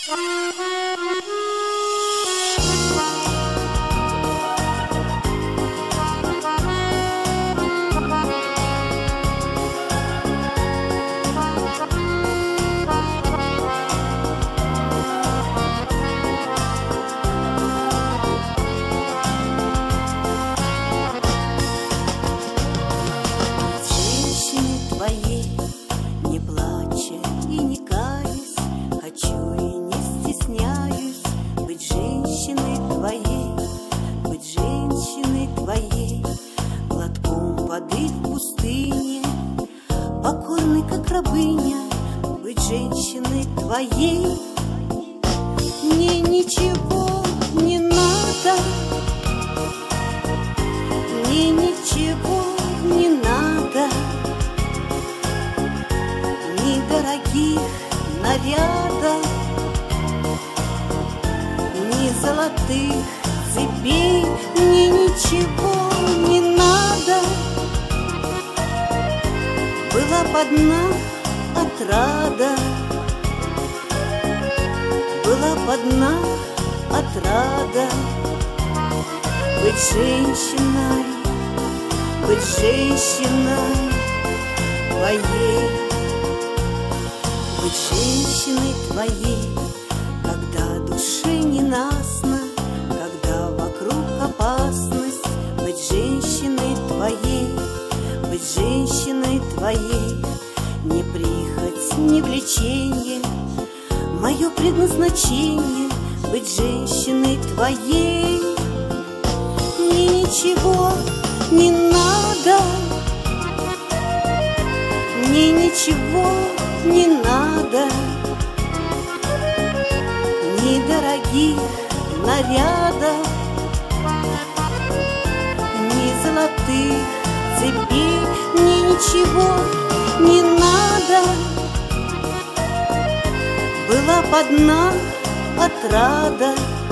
Не плача и не каясь, хочу и не стесняюсь быть женщиной твоей, быть женщиной твоей. Глотком воды в пустыне, покорной, как рабыня, быть женщиной твоей. Мне ничего не надо, мне ничего не надо, ни дорогих нарядов, ни золотых цепей. Мне ничего не надо. Была б одна отрада, была б одна отрада быть женщиной, быть женщиной твоей. Быть женщиной твоей, когда душе ненастно, когда вокруг опасность. Быть женщиной твоей, быть женщиной твоей. Не прихоть, не влечение, мое предназначение — быть женщиной твоей. Мне ничего не надо, мне ничего не надо, ни дорогих нарядов, ни золотых цепей. Мне ничего не надо. Была б одна отрада,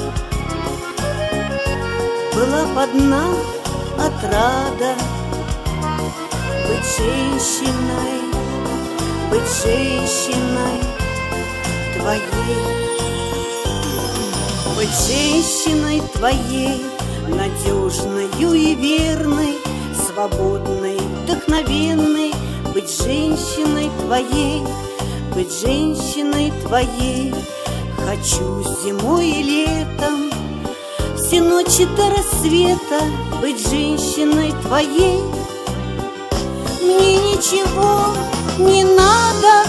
была б одна отрада быть женщиной, быть женщиной твоей. Быть женщиной твоей, надежною и верной, свободной, вдохновенной. Быть женщиной твоей, быть женщиной твоей. Хочу зимой и летом, все ночи до рассвета быть женщиной твоей. Мне ничего не надо,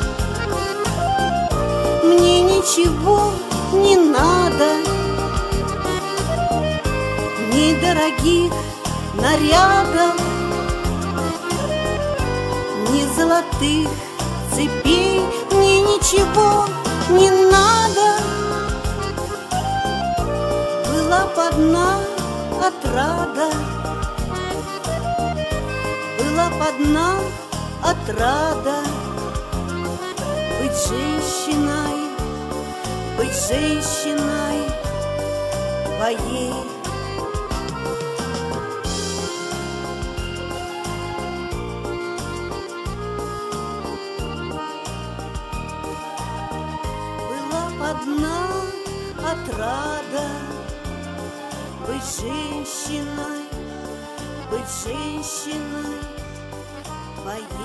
мне ничего не надо, ни дорогих нарядов, ни золотых цепей. Мне ничего не надо. Была б одна отрада, была б одна отрада быть женщиной, быть женщиной твоей. Была б одна отрада быть женщиной, быть женщиной твоей.